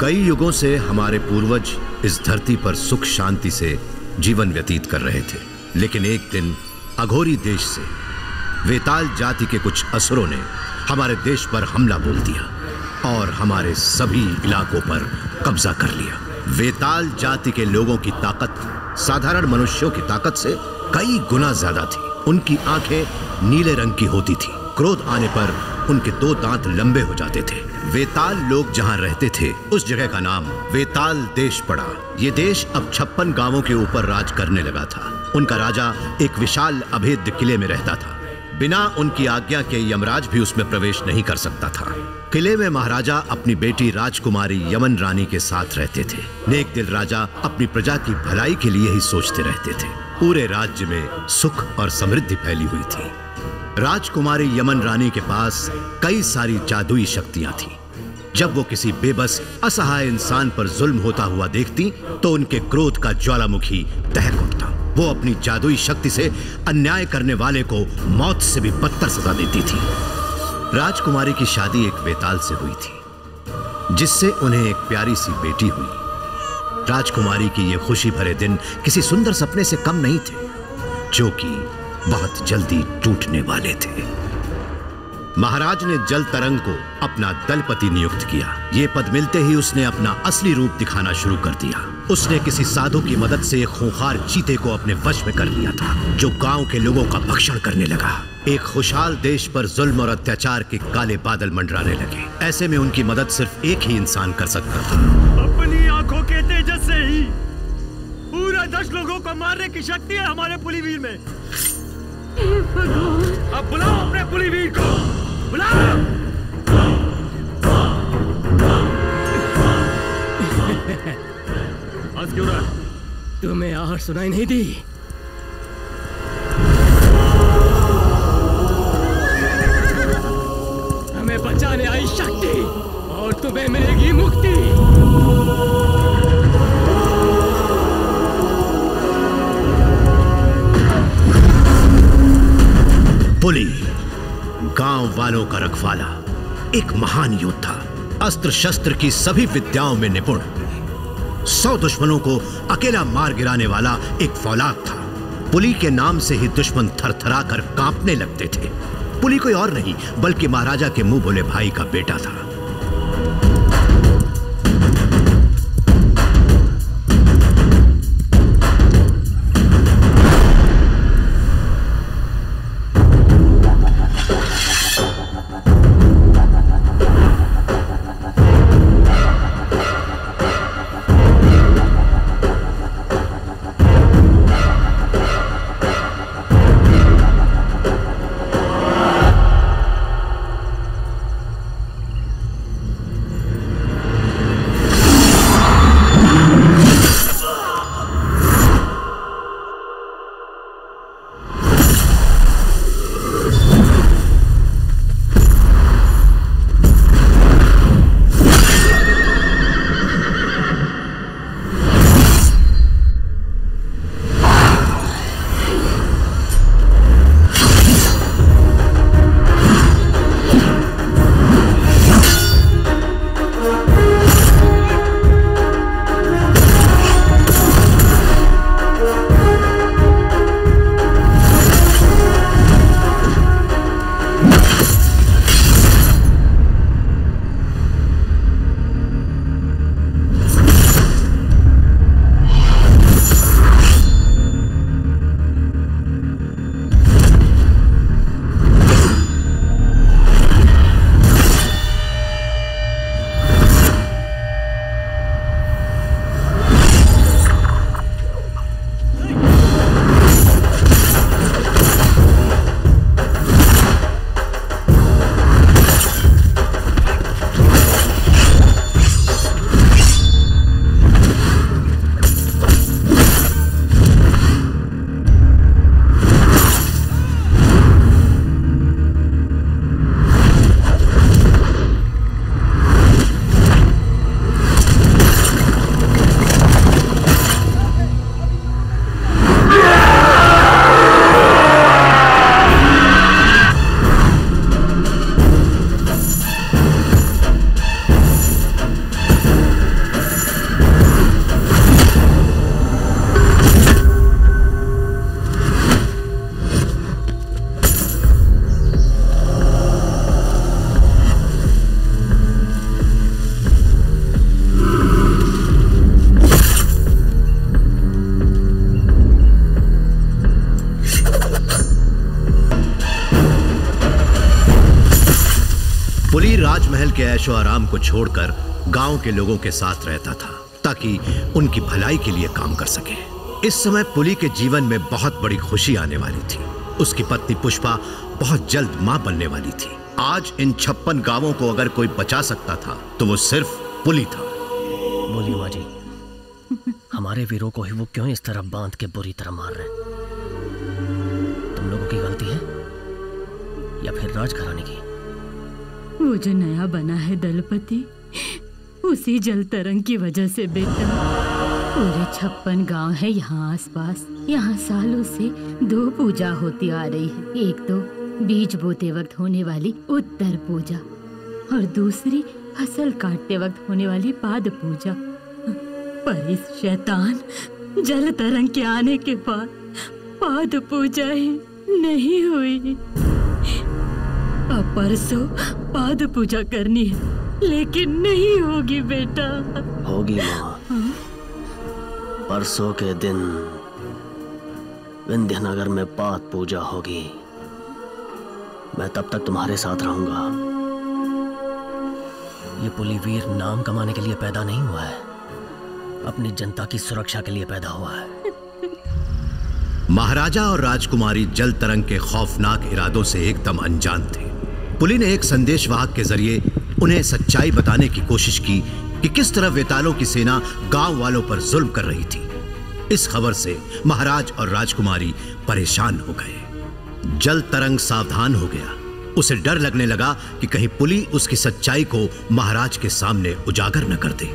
कई युगों से हमारे पूर्वज इस धरती पर सुख शांति से जीवन व्यतीत कर रहे थे, लेकिन एक दिन अघोरी देश से वेताल जाति के कुछ असुरों ने हमारे देश पर हमला बोल दिया और हमारे सभी इलाकों पर कब्जा कर लिया। वेताल जाति के लोगों की ताकत साधारण मनुष्यों की ताकत से कई गुना ज्यादा थी। उनकी आंखें नीले रंग की होती थी। क्रोध आने पर उनके 2 दांत लंबे हो जाते थे। वेताल लोग जहां रहते थे उस जगह का नाम वेताल देश पड़ा। ये देश अब 56 गांवों के ऊपर राज करने लगा था। उनका राजा एक विशाल अभेद्य किले में रहता था। बिना उनकी आज्ञा के यमराज भी उसमें प्रवेश नहीं कर सकता था। किले में महाराजा अपनी बेटी राजकुमारी यमन रानी के साथ रहते थे। नेक दिल राजा अपनी प्रजा की भलाई के लिए ही सोचते रहते थे। पूरे राज्य में सुख और समृद्धि फैली हुई थी। राजकुमारी यमन रानी के पास कई सारी जादुई शक्तियां थीं। जब वो किसी बेबस असहाय इंसान पर जुल्म होता हुआ देखती तो उनके क्रोध का ज्वालामुखी दहक उठता। वो अपनी जादुई शक्ति से अन्याय करने वाले को मौत से भी बदतर सजा देती थी। राजकुमारी की शादी एक वेताल से हुई थी, जिससे उन्हें एक प्यारी सी बेटी हुई। राजकुमारी की ये खुशी भरे दिन किसी सुंदर सपने से कम नहीं थे, जो कि बहुत जल्दी टूटने वाले थे। महाराज ने जल तरंग को अपना दलपति नियुक्त किया। ये पद मिलते ही उसने अपना असली रूप दिखाना शुरू कर दिया। उसने किसी साधु की मदद से एक खूंखार चीते को अपने वश में कर लिया था, जो गांव के लोगों का भक्षण करने लगा। एक खुशहाल देश पर जुल्म और अत्याचार के काले बादल मंडराने लगे। ऐसे में उनकी मदद सिर्फ एक ही इंसान कर सकता था। अपनी आंखों के तेजस से ही पूरे 10 लोगों को मारने की शक्ति है हमारे पुलिवीर में। अब बुलाओ अपने पुलिवीर को, बुलाओ। आज क्यों रहा? तुम्हें आहट सुनाई नहीं दी? हमें बचाने आई शक्ति और तुम्हें मिलेगी मुक्ति। पुली, गांव वालों का रखवाला, एक महान योद्धा, अस्त्र शस्त्र की सभी विद्याओं में निपुण, 100 दुश्मनों को अकेला मार गिराने वाला एक फौलाद था। पुली के नाम से ही दुश्मन थरथरा कर कांपने लगते थे। पुली कोई और नहीं बल्कि महाराजा के मुंह बोले भाई का बेटा था। पुली राजमहल के ऐशो आराम को छोड़कर गांव के लोगों के साथ रहता था ताकि उनकी भलाई के लिए काम कर सके। इस समय पुली के जीवन में बहुत बड़ी खुशी आने वाली थी। उसकी पत्नी पुष्पा बहुत जल्द मां बनने वाली थी। आज इन 56 गांवों को अगर कोई बचा सकता था तो वो सिर्फ पुली था। बोलिए माँ जी, हमारे वीरों को ही वो क्यों इस तरह बांध के बुरी तरह मार रहे हैं? तुम लोगों की गलती है या फिर राजघराने की? वो जो नया बना है दलपति, उसी जल तरंग की वजह से बेटा। पूरे 56 गांव है यहाँ आसपास। यहाँ सालों से 2 पूजा होती आ रही है। एक तो बीज बोते वक्त होने वाली उत्तर पूजा और दूसरी फसल काटते वक्त होने वाली पाद पूजा। पर इस शैतान जल तरंग के आने के बाद पाद पूजा ही नहीं हुई। अब परसों पाद पूजा करनी है लेकिन नहीं होगी बेटा। होगी माँ। परसों के दिन विंध्यनगर में पाद पूजा होगी। मैं तब तक तुम्हारे साथ रहूंगा। ये पुलीवीर नाम कमाने के लिए पैदा नहीं हुआ है, अपनी जनता की सुरक्षा के लिए पैदा हुआ है। महाराजा और राजकुमारी जल तरंग के खौफनाक इरादों से एकदम अनजान थे। पुली ने एक संदेशवाहक के जरिए उन्हें सच्चाई बताने की कोशिश की कि किस तरह वेतालों की सेना गांव वालों पर जुल्म कर रही थी। इस खबर से महाराज और राजकुमारी परेशान हो गए। जल तरंग सावधान हो गया। उसे डर लगने लगा कि कहीं पुली उसकी सच्चाई को महाराज के सामने उजागर न कर दे।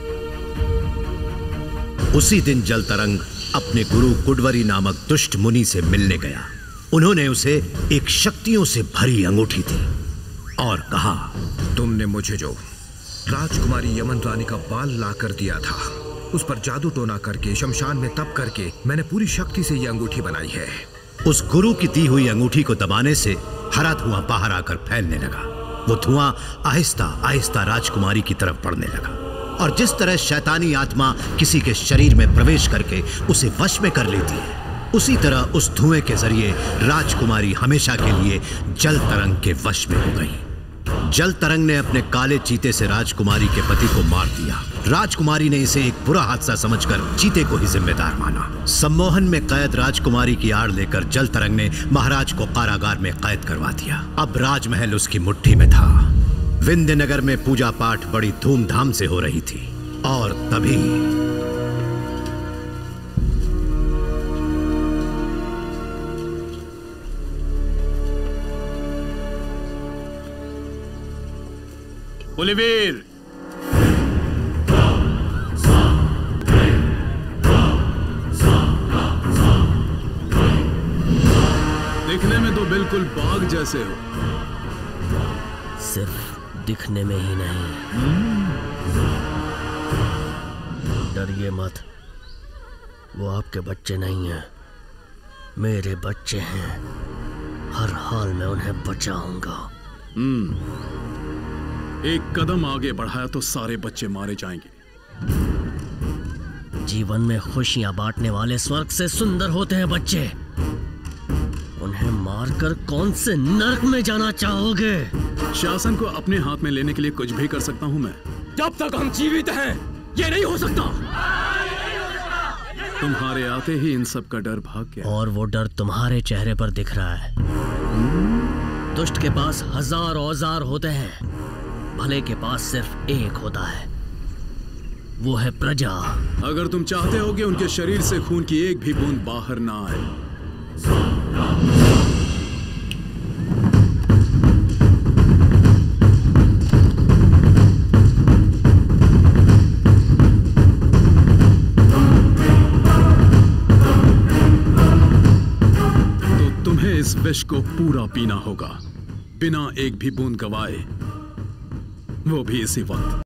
उसी दिन जल तरंग अपने गुरु कुडवरी नामक दुष्ट मुनि से मिलने गया। उन्होंने उसे एक शक्तियों से भरी अंगूठी दी और कहा, तुमने मुझे जो राजकुमारी यमन रानी का बाल ला कर दिया था, उस पर जादू टोना करके शमशान में तप करके मैंने पूरी शक्ति से यह अंगूठी बनाई है। उस गुरु की दी हुई अंगूठी को दबाने से हरा धुआं बाहर आकर फैलने लगा। वो धुआं आहिस्ता आहिस्ता राजकुमारी की तरफ बढ़ने लगा और जिस तरह शैतानी आत्मा किसी के शरीर में प्रवेश करके उसे वश में कर लेती है, उसी तरह उस धुएं के जरिए राजकुमारी हमेशा के लिए जल तरंग के वश में हो गई। जल तरंग ने अपने काले चीते से राजकुमारी के पति को मार दिया। राजकुमारी ने इसे एक बुरा हादसा समझकर चीते को ही जिम्मेदार माना। सम्मोहन में कैद राजकुमारी की आड़ लेकर जल तरंग ने महाराज को कारागार में कैद करवा दिया। अब राजमहल उसकी मुट्ठी में था। विंध्यनगर में पूजा पाठ बड़ी धूमधाम से हो रही थी और तभी पुलीवीर, दिखने में तो बिल्कुल बाघ जैसे हो। सिर्फ दिखने में ही नहीं, डरिए मत। वो आपके बच्चे नहीं हैं, मेरे बच्चे हैं। हर हाल में उन्हें बचाऊंगा। एक कदम आगे बढ़ाया तो सारे बच्चे मारे जाएंगे। जीवन में खुशियां बांटने वाले स्वर्ग से सुंदर होते हैं बच्चे। उन्हें मारकर कौन से नरक में जाना चाहोगे? शासन को अपने हाथ में लेने के लिए कुछ भी कर सकता हूं मैं। जब तक हम जीवित हैं ये नहीं हो सकता। तुम्हारे आते ही इन सब का डर भाग गया। और वो डर तुम्हारे चेहरे पर दिख रहा है। दुष्ट के पास 1000 औजार होते हैं, भले के पास सिर्फ एक होता है, वो है प्रजा। अगर तुम चाहते हो कि उनके शरीर से खून की एक भी बूंद बाहर ना आए, तो तुम्हें इस विष को पूरा पीना होगा, बिना एक भी बूंद गवाए, वो भी इसी वक्त।